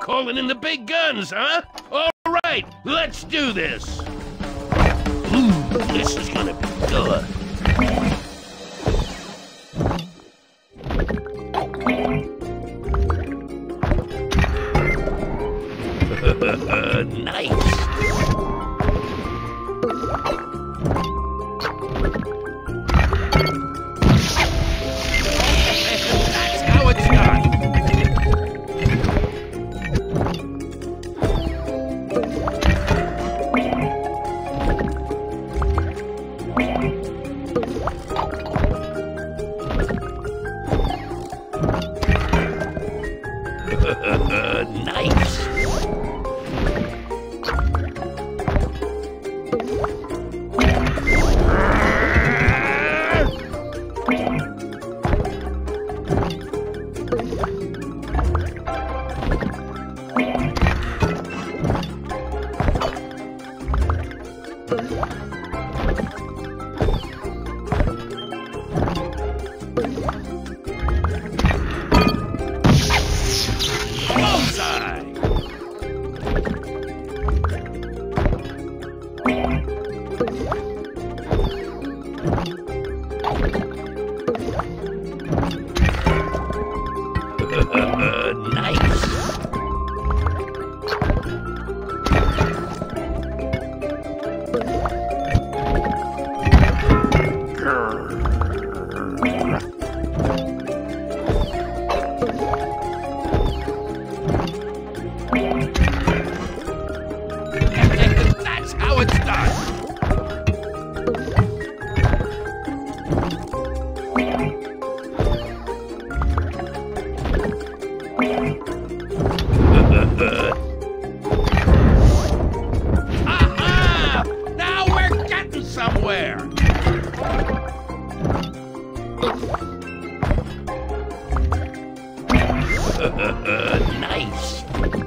calling in the big guns, huh? All right, let's do this. Ooh, this is gonna be good. Nice. That's how it's done. Nice. Nice. That's how it's done. Aha! Now we're getting somewhere. Nice.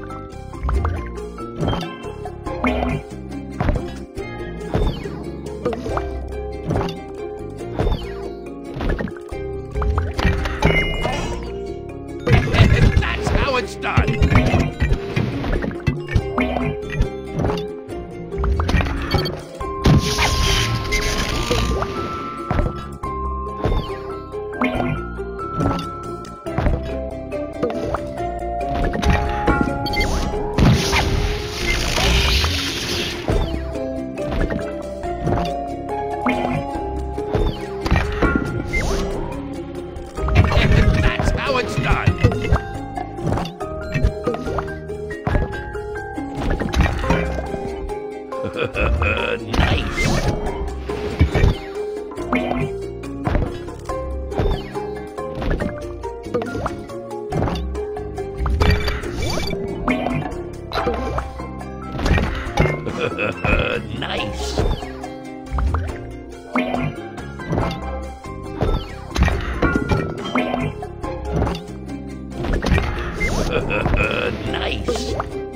That's how it's done. That's how it's done. Nice. Nice. Nice.